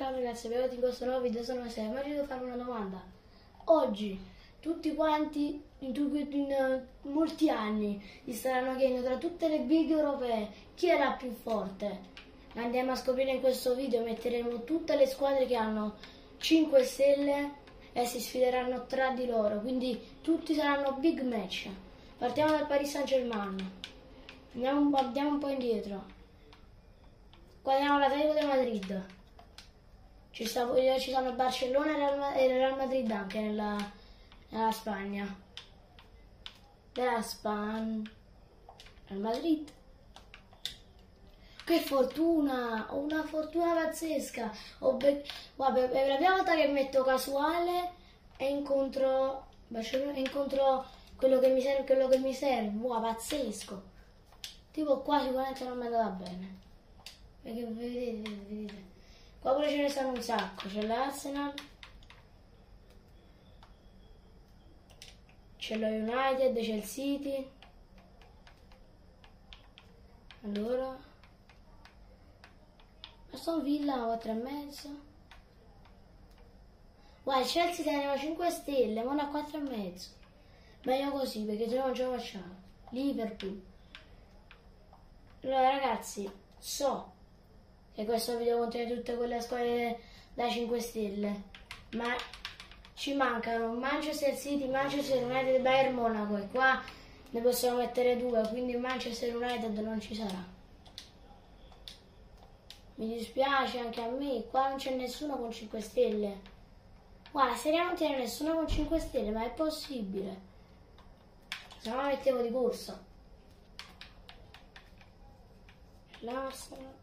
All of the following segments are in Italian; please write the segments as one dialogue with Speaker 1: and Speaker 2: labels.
Speaker 1: Ciao ragazzi, benvenuti in questo nuovo video, sono Maseo. Oggi devo farvi una domanda. Oggi, tutti quanti, in molti anni, si staranno chiedendo tra tutte le big europee chi è la più forte. Andiamo a scoprire in questo video, metteremo tutte le squadre che hanno 5 stelle e si sfideranno tra di loro, quindi tutti saranno big match. Partiamo dal Paris Saint-Germain. Andiamo un po' indietro. Guardiamo l'Atletico di Madrid. Ci sono il Barcellona e il Real Madrid anche nella Spagna. Real Madrid. Che fortuna! Ho una fortuna pazzesca. Guarda, è la prima volta che metto casuale e incontro quello che mi serve. Wow, pazzesco. Tipo qua sicuramente non mi è andata bene. Perché vedete. Qua pure ce ne stanno un sacco, c'è l'Arsenal, c'è lo United, c'è il City. Allora, Aston Villa 4,5. Guarda, il Chelsea teneva 5 stelle, ma a 4,5. Meglio così, perché se no non ce la facciamo. Liverpool. Allora ragazzi, so che questo video contiene tutte quelle squadre da 5 stelle, ma ci mancano Manchester City, Manchester United e Bayern Monaco, e qua ne possiamo mettere 2, quindi Manchester United non ci sarà. Mi dispiace anche a me, qua non c'è nessuno con 5 stelle. Guarda, la Serie A non tiene nessuno con 5 stelle, ma è possibile? Se no la mettevo di corsa. L'Arsenal,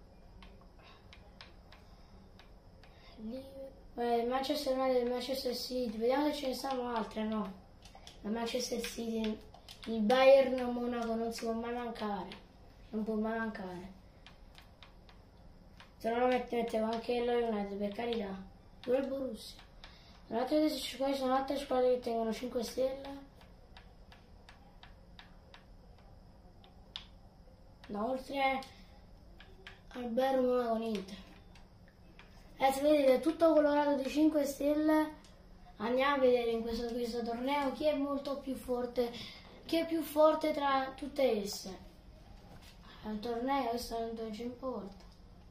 Speaker 1: Manchester United e Manchester City, vediamo se ce ne stanno altre. No, la Manchester City, il Bayern Monaco non si può mai mancare, non può mai mancare. Se no lo mettevo anche lo United, per carità, pure il Borussia. Qua sono altre squadre che tengono 5 stelle. No, oltre al Bayern Monaco niente. Se vedete è tutto colorato di 5 stelle. Andiamo a vedere in questo torneo chi è molto più forte, chi è più forte tra tutte esse. È un torneo, questo non ci importa.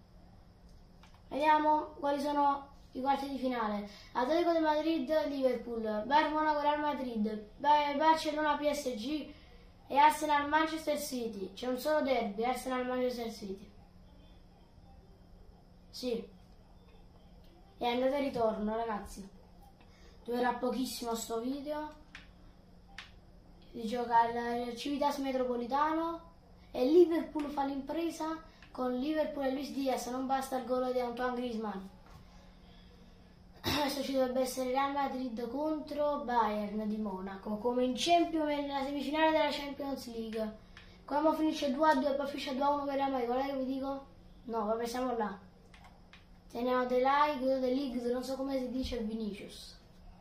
Speaker 1: Vediamo quali sono i quarti di finale. Atletico di Madrid, Liverpool, Bayern Monaco, Real Madrid, Barcellona, PSG e Arsenal, Manchester City. C'è un solo derby, Arsenal, Manchester City. Sì. E andata e ritorno ragazzi, durerà pochissimo sto video. Si gioca al Civitas Metropolitano e Liverpool fa l'impresa con Liverpool e Luis Diaz, non basta il gol di Antoine Griezmann. Adesso ci dovrebbe essere Real Madrid contro Bayern di Monaco, come in nella semifinale della Champions League. Come finisce 2-2 e poi finisce 2-1 per Real Madrid, guarda che vi dico? No, vabbè, siamo là. Teniamo The League, non so come si dice, Vinicius.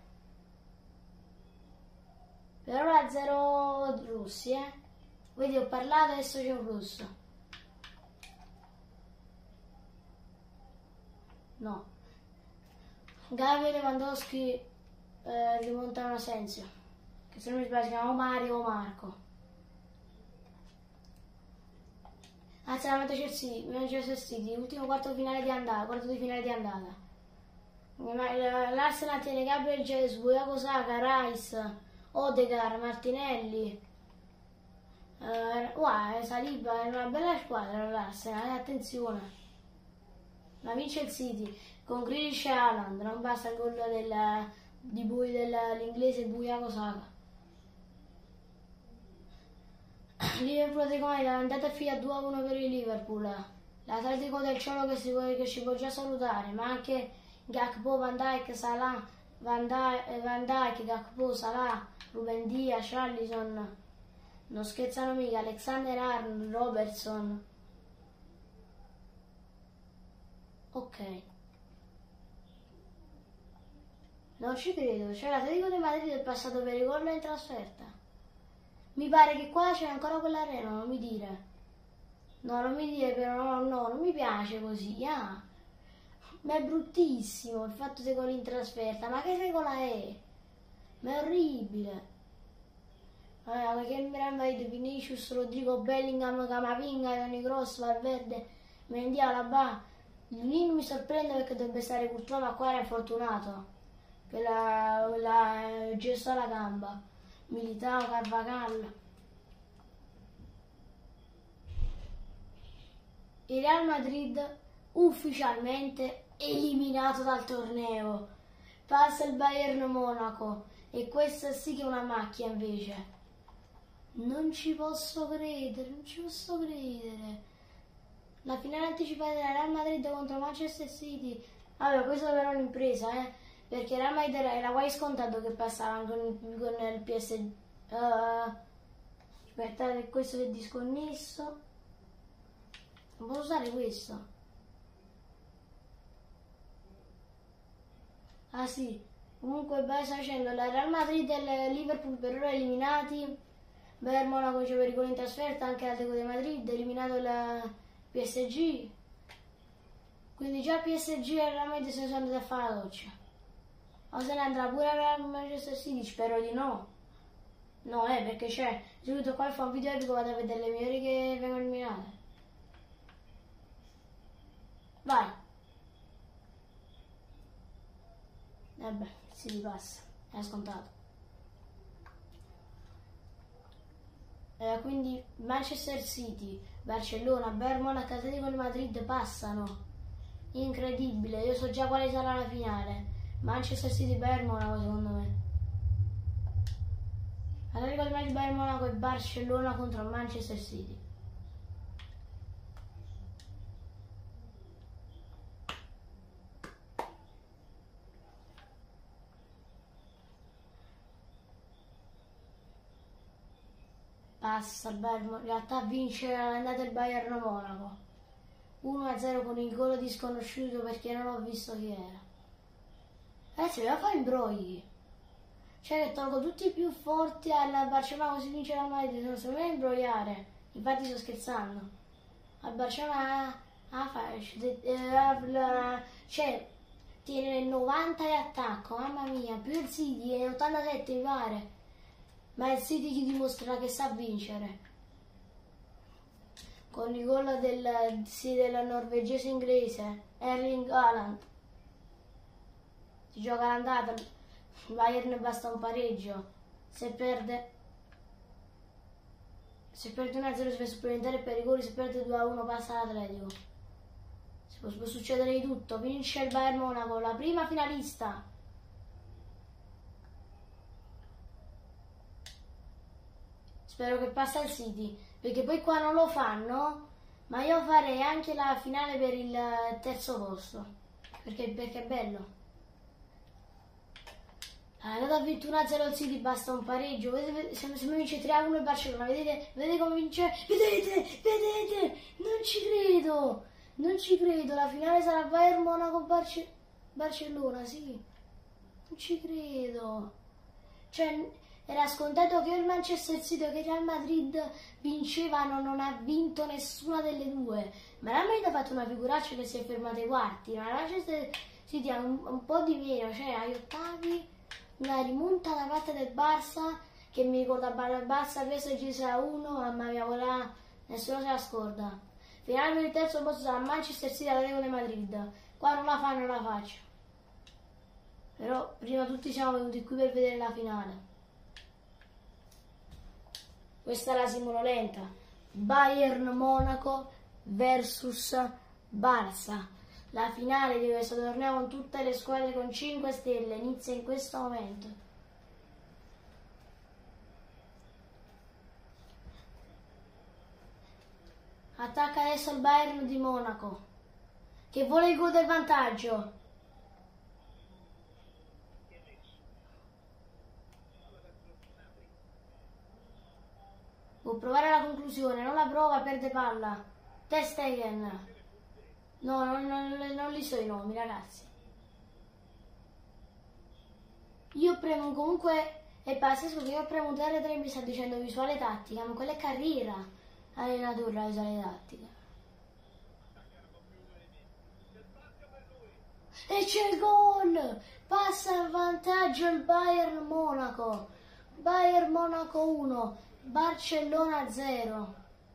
Speaker 1: Per ora 0 russi, Vedi, ho parlato, adesso c'è un russo. No. Gavi e Lewandowski rimontano Asensio, che se non mi sbaglio si chiama Mario o Marco. Anzi, la Manchester City, ultimo quarto di finale di andata. L'Arsenal tiene Gabriel Jesus, Bukayo Saka, Rice, Odegaard, Martinelli. Saliba è una bella squadra l'Arsenal, attenzione. La vince il City con Grealish e Haaland, non basta il gol dell'inglese Bukayo Saka. Liverpool è andata a fila 2-1 per il Liverpool. L'Atletico del Ciolo che ci può già salutare, ma anche Gakpo, Van Dijk, Salah, Van Dijk, Gakpo, Salah, Ruben Dias, Alisson, non scherzano mica, Alexander-Arnold, Robertson. Ok. Non ci credo, cioè l'Atletico di Madrid è passato per il gol in trasferta. Mi pare che qua c'è ancora quell'arena, non mi dire. No, non mi dire però, no, non mi piace così, Ma è bruttissimo il fatto dei gol in trasferta. Ma che regola è? Ma è orribile. Che Real Madrid, Vinicius, Rodrigo, Bellingham, Camavinga, Toni Kroos, Valverde, Mendy, Alaba. Lì mi sorprende perché dovrebbe stare Courtois, ma qua era infortunato. Che la gesso alla gamba. Militao, Carvajal. Il Real Madrid ufficialmente eliminato dal torneo. Passa il Bayern Monaco e questa sì che è una macchia invece. Non ci posso credere, non ci posso credere. La finale anticipata del Real Madrid contro Manchester City. Vabbè, questa però è un'impresa, perché il Real Madrid era quasi scontato che passava con il PSG. Aspettate, questo è disconnesso. Non posso usare questo. Ah sì, comunque sta facendo la Real Madrid e il Liverpool per ora eliminati. Bayern Monaco c'è pericolo in trasferta, anche l'Atletico di Madrid, eliminato la PSG. Quindi già PSG e Real Madrid se ne sono andati a fare la doccia. O se ne andrà pure a Manchester City? Spero di no. No, perché c'è. Subito qua fa un video epico, vado a vedere le migliori che vengono eliminate. Vai. Vabbè, si ripassa, è scontato. Quindi Manchester City, Barcellona, Bayern Monaco, Atletico di Madrid passano. Incredibile, io so già quale sarà la finale. Manchester City, Bayern Monaco secondo me. Atletico di Madrid, Bayern Monaco e Barcellona contro Manchester City. Passa il Bayern, in realtà vince l'andata del Bayern Monaco 1-0 con il gol di sconosciuto perché non ho visto chi era. Ragazzi, devo fare imbrogli, cioè che tolgo tutti i più forti al Barcellona così vince la Madrid, non so mai imbrogliare, infatti sto scherzando. Al Barcellona cioè tiene 90 di attacco, mamma mia, più il City è 87 mi pare. Ma il City gli dimostra che sa vincere. Con il gol del norvegese inglese, Erling Haaland. Si gioca l'andata, il Bayern basta un pareggio. Se perde 1-0 si fa supplementare per rigori, se perde 2-1 passa l'Atletico. Può succedere di tutto, vince il Bayern Monaco, la prima finalista. Spero che passa il City, perché poi qua non lo fanno, ma io farei anche la finale per il terzo posto, perché è bello. Allora ha vinto 1-0 il City, basta un pareggio, vedete, se mi vince 3-1 il Barcellona, vedete come vince? Vedete, non ci credo, la finale sarà Bayern Monaco Barcellona, sì, non ci credo, cioè. Era scontato che il Manchester City o che il Real Madrid vincevano, non ha vinto nessuna delle due. Ma la Madrid ha fatto una figuraccia che si è fermata ai quarti, ma la Manchester City ha un po' di meno, cioè agli ottavi una rimonta da parte del Barça, che mi ricorda il Barça PSG 6-1, mamma mia, quella nessuno se la scorda. Finale per il terzo posto sarà Manchester City Atletico di Madrid. Qua non la fa, non la faccio. Però prima tutti siamo venuti qui per vedere la finale. Questa è la simulo lenta. Bayern Monaco versus Barça. La finale di questo torneo con tutte le squadre con 5 stelle inizia in questo momento. Attacca adesso il Bayern di Monaco, che vuole il gol del vantaggio. Può provare la conclusione, non la prova, perde palla. Ter Stegen. No, non li so i nomi, ragazzi. Io premo comunque, è pazzesco che io premo R3 e mi sta dicendo visuale tattica, ma quella è carriera, allenatore, la visuale tattica. E c'è il gol! Passa in vantaggio il Bayern Monaco. Bayern Monaco 1, Barcellona 0.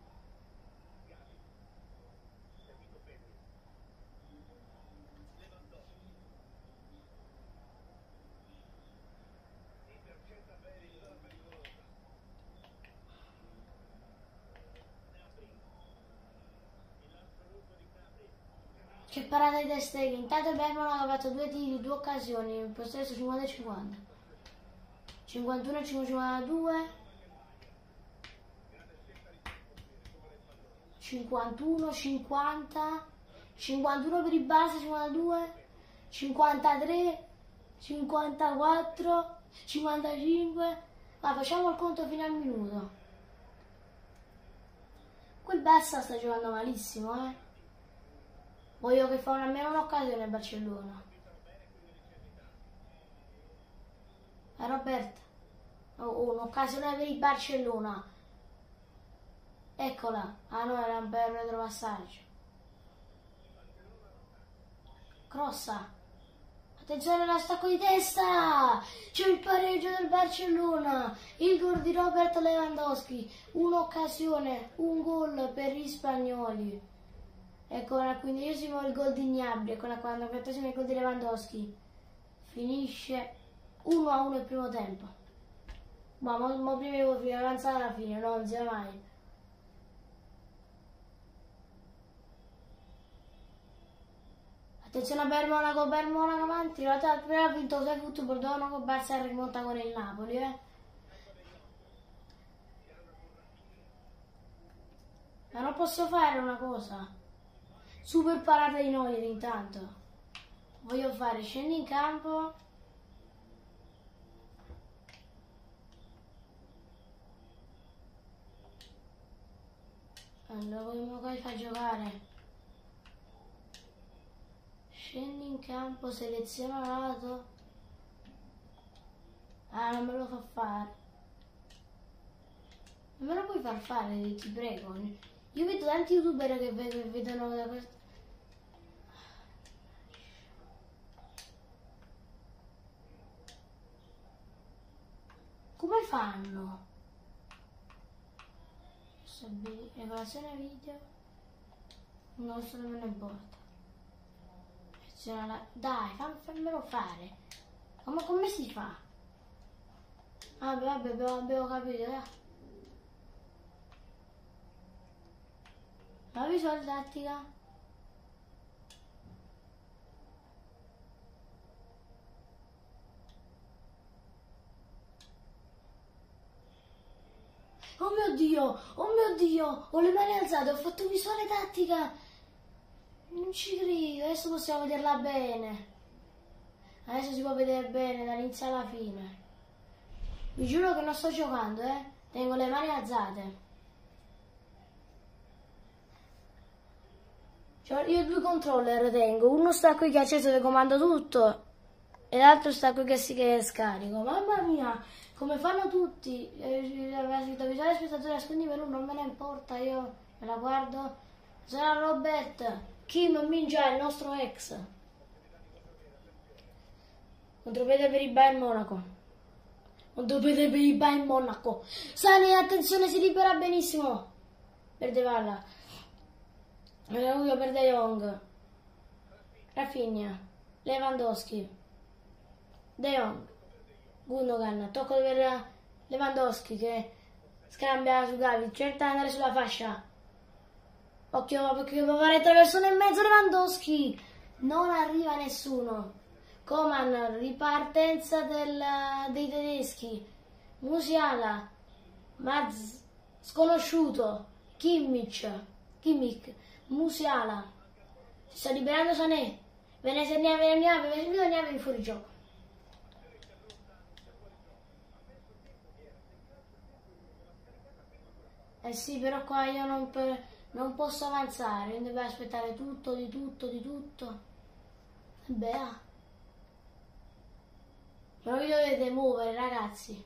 Speaker 1: Che parata di Ter Stegen. Intanto il Bayern Monaco ha fatto 2 tiri, 2 occasioni, in possesso 50 e 50. 51 e 52. 51, 50. 51 per il Barça, 52. 53. 54. 55. Ma facciamo il conto fino al minuto. Quel Barça sta giocando malissimo, eh. Voglio che fa almeno un'occasione a Barcellona. Roberto. Oh, un'occasione per il Barcellona. Eccola. Ah no, era un bel retropassaggio. Crossa. Attenzione allo stacco di testa. C'è il pareggio del Barcellona. Il gol di Robert Lewandowski. Un'occasione, un gol per gli spagnoli. E con al 15esimo il gol di Gnabry e con al 44esimo il gol di Lewandowski. Finisce 1-1 il primo tempo. Ma prima devo finire avanzata alla fine, no, non sia mai. Attenzione a Bayern Monaco avanti, la prima ha vinto 6 football, Monaco, Barça rimonta con il Napoli, Ma non posso fare una cosa. Super parata di Neuer intanto. Voglio fare scendi in campo. Allora come fa a giocare? Scendi in campo, seleziona lato. Ah, non me lo fa fare. Non me lo puoi far fare, ti prego. Io vedo tanti youtuber che vedono da questo. Come fanno? Regolazione video. Non so nemmeno importa. Dai, fammelo fare. Ma come si fa? Vabbè, abbiamo capito, La visual tattica. Oh mio Dio, ho le mani alzate, ho fatto visuale tattica. Non ci credo, adesso possiamo vederla bene. Adesso si può vedere bene dall'inizio alla fine. Vi giuro che non sto giocando, Tengo le mani alzate. Cioè, io 2 controller tengo, uno sta qui che è acceso che comando tutto e l'altro sta qui che scarico. Mamma mia, come fanno tutti, la scritto visuale spettatore nascondi per uno, non me ne importa, io me la guardo. Sarà Robert, Kim Min-jae, il nostro ex. Contropiede per il Bayern Monaco. Contropiede per il Bayern Monaco. Sane, attenzione, si libera benissimo. Perde palla. Uno per De Jong. Rafinha. Lewandowski. De Jong. Gundogan. Tocco per Lewandowski che scambia su Gavi. Cerca di andare sulla fascia. Occhio perché può fare traversone in mezzo Lewandowski. Non arriva nessuno. Coman. Ripartenza dei tedeschi. Musiala. Maz. Sconosciuto. Kimmich. Musiala. Si sta liberando Sané. Veniamo in fuorigioco. Eh sì, però qua io non posso avanzare, devo aspettare tutto, di tutto. Beh, però vi dovete muovere, ragazzi.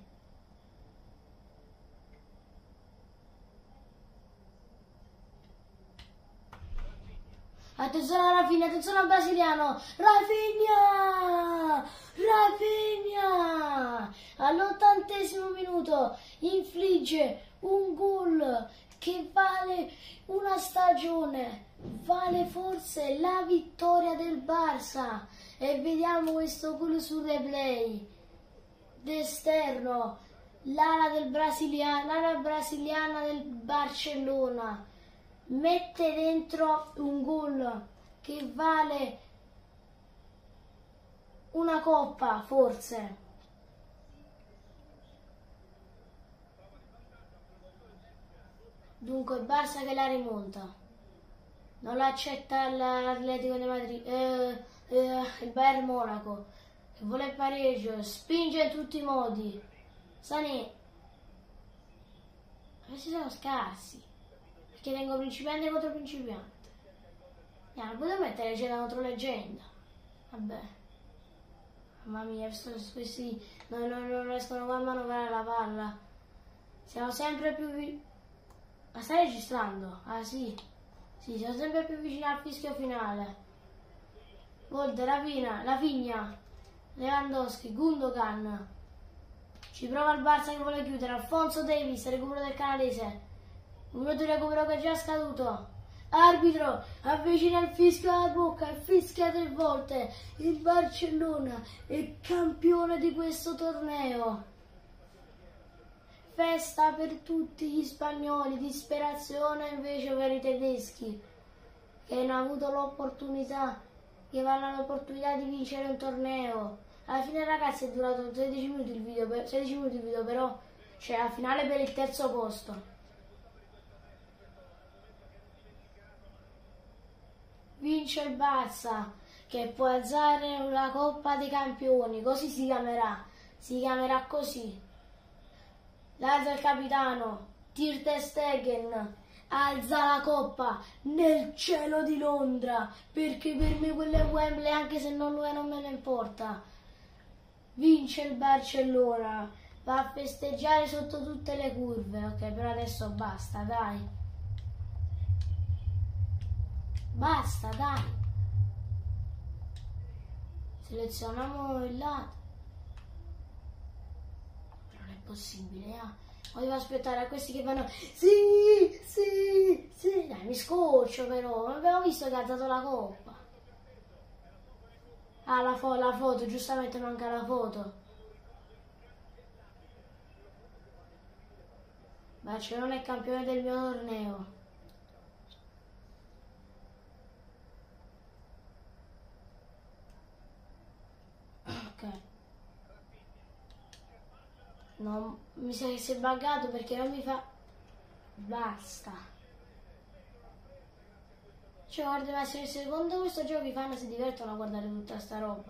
Speaker 1: Attenzione a Rafinha, attenzione al brasiliano. Rafinha! Rafinha! All'80° minuto infligge un gol che vale una stagione, vale forse la vittoria del Barça. E vediamo questo gol su replay. D'esterno, l'ala brasiliana del Barcellona mette dentro un gol che vale una coppa, forse. Dunque il Barça che la rimonta. Non l'accetta l'Atletico di Madrid, il Bayern Monaco, che vuole il pareggio, spinge in tutti i modi. Sané, questi sono scarsi, perché tengo principiante contro principiante. Non potevo mettere leggenda contro leggenda. Vabbè. Mamma mia, questi non riescono a manovrare la palla. Siamo sempre più vicini. Ma stai registrando? Ah sì. Sì, siamo sempre più vicini al fischio finale. Gol di Rafinha, Lewandowski, Gundogan. Ci prova il Barça che vuole chiudere. Alphonso Davies, recupero del canadese. Un minuto di recupero che è già scaduto. Arbitro, avvicina il fischio alla bocca, fischia 3 volte. Il Barcellona è campione di questo torneo. Festa per tutti gli spagnoli, disperazione invece per i tedeschi, che hanno avuto l'opportunità, che vanno l'opportunità di vincere un torneo. Alla fine ragazzi è durato 16 minuti il video, però c'è la finale per il terzo posto. Vince il Barça, che può alzare la Coppa dei Campioni, così si chiamerà così. L'alza il capitano, Ter Stegen, alza la coppa nel cielo di Londra, perché per me quello è Wembley, anche se non lo è non me ne importa. Vince il Barcellona, va a festeggiare sotto tutte le curve. Ok, però adesso basta, dai. Basta, dai. Selezioniamo il lato. Non è possibile, O devo aspettare a questi che fanno sì, sì, sì. Dai, mi scoccio però. Non abbiamo visto che ha dato la coppa. Ah, la foto, giustamente manca la foto. Barcellona è campione del mio torneo. Ok. No, mi sa che si è buggato perché non mi fa... Basta. Cioè, guarda, ma se secondo questo gioco i fan si divertono a guardare tutta sta roba.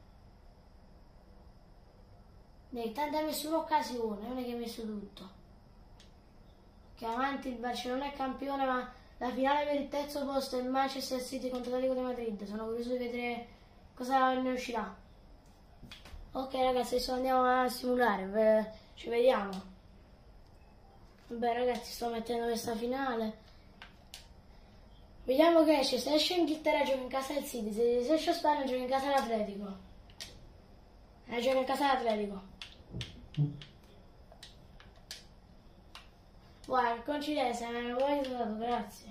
Speaker 1: Tanto hai messo un'occasione, non è che hai messo tutto. Che avanti il Barcellona è campione, ma la finale per il terzo posto è il Manchester City contro l'Atletico di Madrid. Sono curioso di vedere cosa ne uscirà. Ok ragazzi, adesso andiamo a simulare, ci vediamo. Vabbè ragazzi, sto mettendo questa finale. Vediamo che esce. Se esce Inghilterra gioca in casa del City, se esce Spagna gioca in casa dell'Atletico. Gioca in casa dell'Atletico. Guarda, coincidenza, me ne vuoi aiutato, grazie.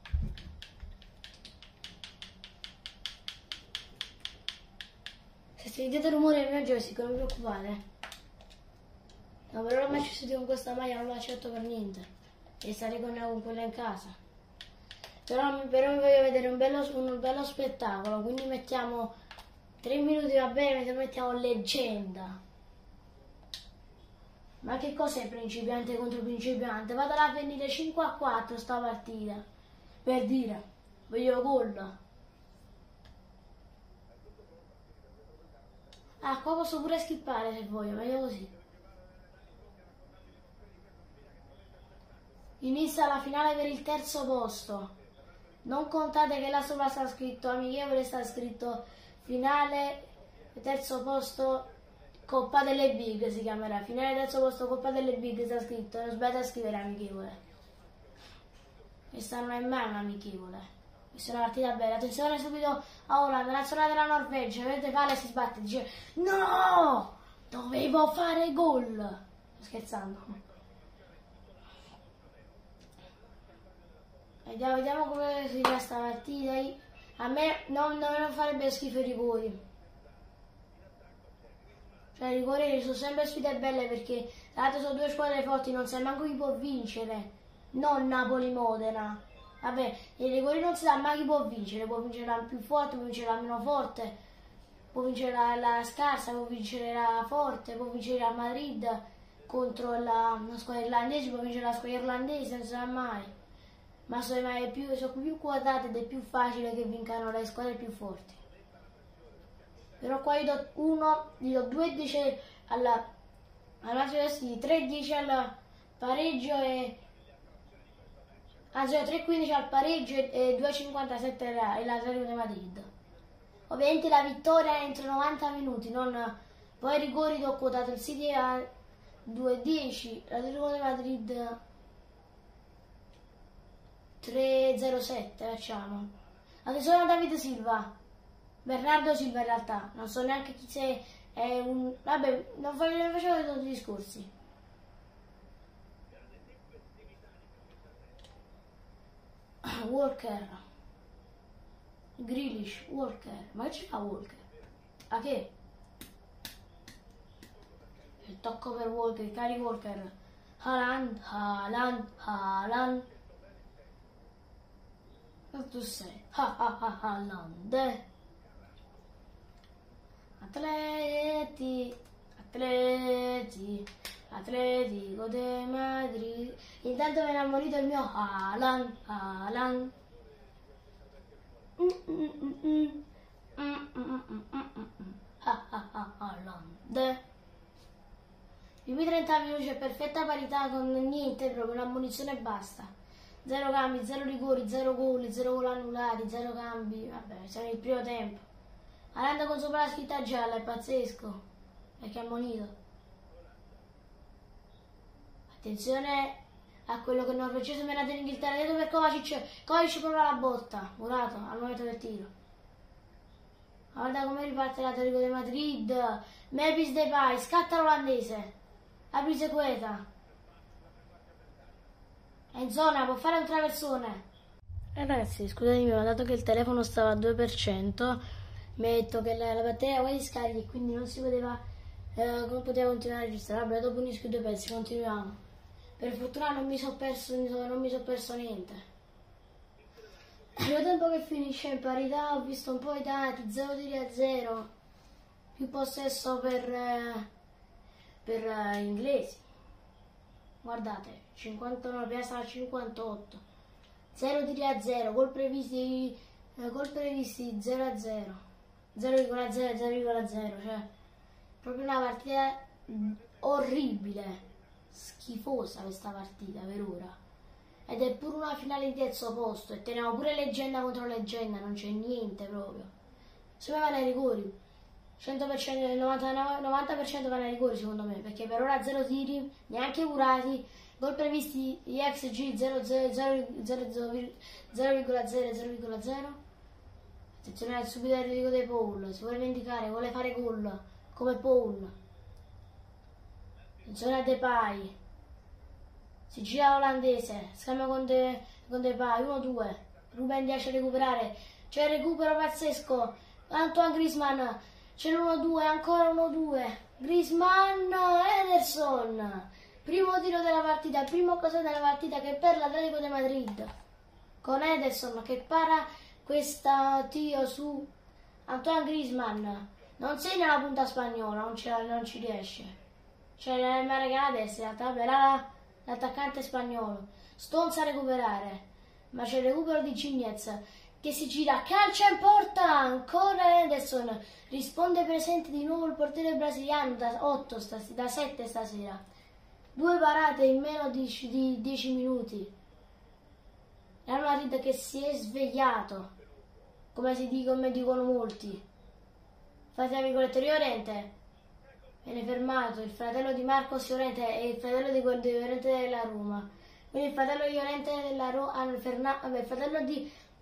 Speaker 1: Se sentite il rumore del mio joystick non vi preoccupate. No, però ormai ci siete con questa maglia, non lo accetto per niente. E stare con quella in casa. Però vi voglio vedere un bello spettacolo, quindi mettiamo 3 minuti, va bene, mettiamo leggenda. Ma che cos'è principiante contro principiante? Vado a venire 5-4 sta partita. Per dire, voglio gol. Ah, qua posso pure skippare se voglio, meglio così. Inizia la finale per il terzo posto. Non contate che là sopra sta scritto amichevole, sta scritto finale, terzo posto, Coppa delle Big si chiamerà. Finale terzo posto, Coppa delle Big sta scritto, non sbagliate a scrivere amichevole. Questa non è mai un'amichevole. Questa è una partita bella. Attenzione subito a Holland, nazionale della Norvegia. Vedete, palla e si sbatte. Dice, no! Dovevo fare gol. Sto scherzando. Vediamo come si fa sta partita. A me non farebbe schifo i rigori. Cioè i rigori sono sempre sfide belle perché tra l'altro sono due squadre forti, non sai manco chi può vincere. Non Napoli-Modena. Vabbè, i rigori non si sa mai chi può vincere la più forte, può vincere la meno forte, può vincere la scarsa, può vincere la forte, può vincere la Madrid contro la squadra irlandese, può vincere la squadra irlandese, non si sa mai. Ma sono più quotate ed è più facile che vincano le squadre più forti. Però qua gli do 2,10 alla Manchester City, 3,10 al pareggio e anzi 3,15 al pareggio e 2,57 l'Atletico di Madrid. Ovviamente la vittoria è entro 90 minuti, non poi ai rigori ho quotato il City a 2,10, l'Atletico di Madrid 3,07 facciamo. Attenzione a David Silva. Bernardo Silva in realtà, non so neanche chi sia, è un... vabbè, non facevo tutti i discorsi. Walker. Grealish, Walker. Ma che ci fa Walker? A che? Il tocco per Walker, cari Walker. Haaland. E tu sei. Haaland. Atletico de Madrid. Intanto me ne ha morito il mio Haaland. Haaland. I primi 30 minuti c'è perfetta parità con niente, proprio una munizione e basta. 0 cambi, 0 rigori, 0 gol, 0 gol annullati, 0 cambi. Vabbè, siamo nel primo tempo. Haaland con sopra la scritta gialla, è pazzesco. Perché è ammonito. Attenzione a quello che il norvegese mi ha dato in Inghilterra. Dietro per Kovacic prova la botta. Murato al momento del tiro. Guarda come riparte l'Atletico di Madrid. Memphis Depay, scatta l'olandese. Apri Sequeta. È in zona, può fare un traversone. Ragazzi, scusatemi, ma dato che il telefono stava al 2%, mi ha detto che la batteria quasi scarica e quindi non poteva continuare a registrare. Vabbè, dopo unisco i due pezzi, continuiamo. Per fortuna non mi sono perso niente. Nel tempo che finisce in parità ho visto un po' i dati, 0 tiri a 0, più possesso per gli inglesi. Guardate, 59 piazza a 58, 0 tiri a 0, gol previsti 0 a 0. 0,0, cioè proprio una partita orribile, schifosa questa partita per ora. Ed è pure una finale di terzo posto e teniamo pure leggenda contro leggenda, non c'è niente proprio. Secondo me vanno ai rigori, 100%, 90% vanno ai rigori secondo me, perché per ora 0 tiri, neanche curati, gol previsti di XG 0,0. Attenzione subito al ritiro dei Paul, si vuole vendicare, vuole fare gol come Paul. Attenzione a Depay. Si gira olandese, scambia con Depay, 1-2. Ruben riesce a recuperare, c'è il recupero pazzesco. Antoine Griezmann, c'è l'1-2, ancora 1-2. Griezmann, Ederson. Primo tiro della partita, prima occasione della partita che per l'Atletico di Madrid. Con Ederson che para questa tiro su Antoine Griezmann. Non segna la punta spagnola, non ci riesce. Cioè la regala a destra, era l'attaccante spagnolo. Stones a recuperare, ma c'è il recupero di Gignac che si gira, calcia in porta, ancora Ederson, risponde presente di nuovo il portiere brasiliano da 7 stasera. 2 parate in meno di 10 minuti. Real Madrid che si è svegliato, come dicono molti. Fate la virgoletta, Llorente viene fermato, il fratello di Marcos Llorente e il fratello di Llorente della Roma. Quindi il fratello di Llorente della Roma, il fratello di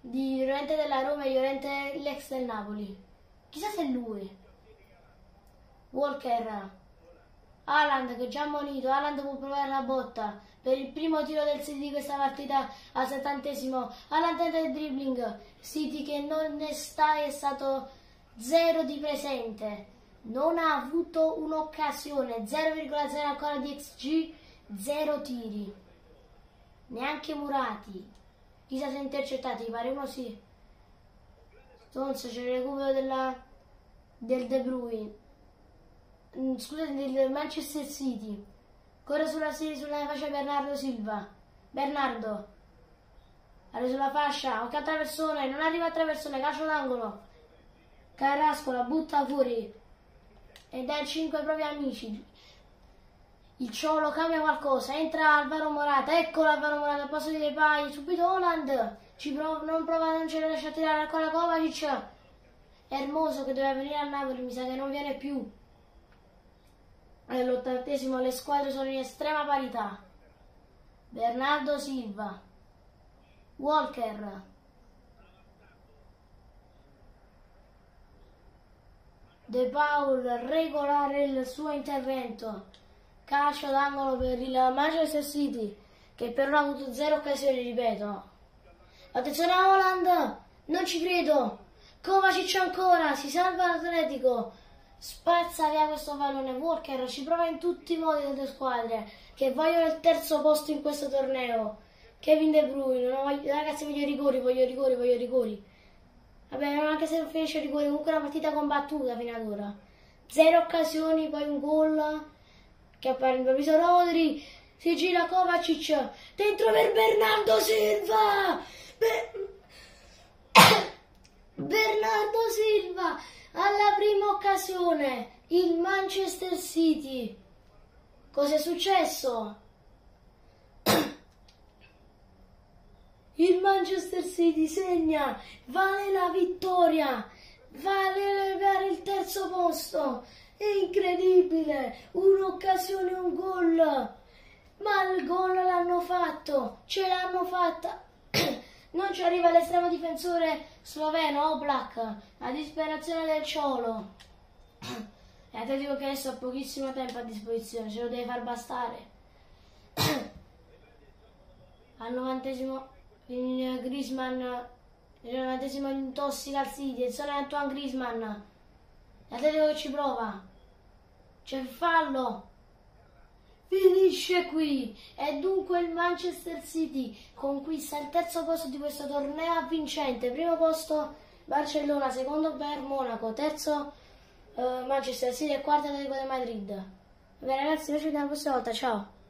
Speaker 1: di Llorente della Roma e Llorente l'ex del Napoli. Chissà se è lui. Walker. Haaland che è già ammonito. Haaland può provare la botta per il primo tiro del City di questa partita al 70°. Haaland tenta il dribbling. City che non ne sta, è stato 0 di presente. Non ha avuto un'occasione. 0,0 ancora di XG. 0 tiri. Neanche murati. Chissà se intercettati, pare uno sì. Stones c'è il recupero del De Bruyne. Scusate, del Manchester City. Corre sulla fascia Bernardo Silva. Bernardo. Arriva sulla fascia. Ok, traversone. Non arriva a traversone. Calcio d'angolo. Carrasco la butta fuori. E dà il 5 ai propri amici. Il Ciolo cambia qualcosa. Entra Alvaro Morata. Eccolo Alvaro Morata al posto di Depay. Subito Haaland. Non ce la lascia tirare ancora Kovacic. Hermoso che doveva venire a Napoli. Mi sa che non viene più. All'80° le squadre sono in estrema parità. Bernardo Silva. Walker. De Paul regolare il suo intervento. Calcio d'angolo per il Manchester City che per ora ha avuto 0 occasioni, ripeto. Attenzione a Haaland, non ci credo. Kovacic ancora, si salva l'Atletico. Spazza via questo pallone. Walker ci prova in tutti i modi le due squadre che vogliono il terzo posto in questo torneo. Kevin De Bruyne, ragazzi, voglio rigori. Vabbè, anche se non finisce il rigore, comunque è una partita combattuta fino ad ora. 0 occasioni, poi un gol che appare improvviso. Rodri, si gira Kovacic, dentro per Bernardo Silva. Bernardo Silva alla prima occasione, il Manchester City. Cos'è successo? Il Manchester City segna, vale la vittoria, vale legare il terzo posto. È incredibile, un'occasione, un gol, ma il gol l'hanno fatto, ce l'hanno fatta. Non ci arriva l'estremo difensore sloveno, Oblak, la disperazione del Ciolo. E Atletico che adesso ha pochissimo tempo a disposizione, ce lo deve far bastare. Al 90° Griezmann, il 90° intossica al City, e solo Antoine Griezmann. L'Atletico che ci prova. C'è il fallo. Finisce qui e dunque il Manchester City conquista il terzo posto di questo torneo avvincente. Primo posto Barcellona, secondo Bayern Monaco, terzo Manchester City e quarto Atletico de Madrid. Vabbè ragazzi, noi ci vediamo la prossima volta, ciao!